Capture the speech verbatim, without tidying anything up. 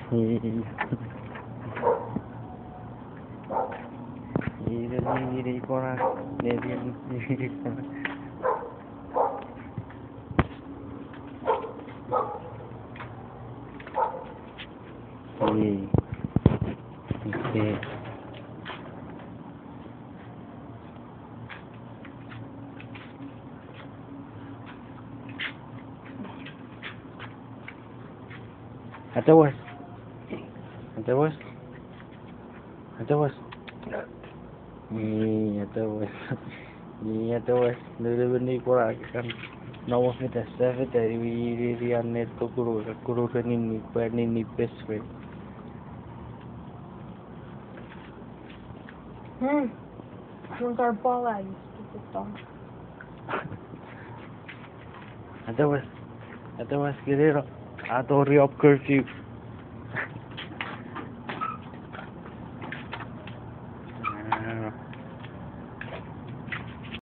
Iri pora, iri iri pora. Ih, okay. Atas, atas, atas. Ni atas, ni atas. Dulu ni pora kan. Nawas ni tes, tes tadi iri iri ane tu guru, guru ni ni per ni ni best friend. Hmm. Drink our bola, you stupid dog. Atas, atas kira atau riop curfew.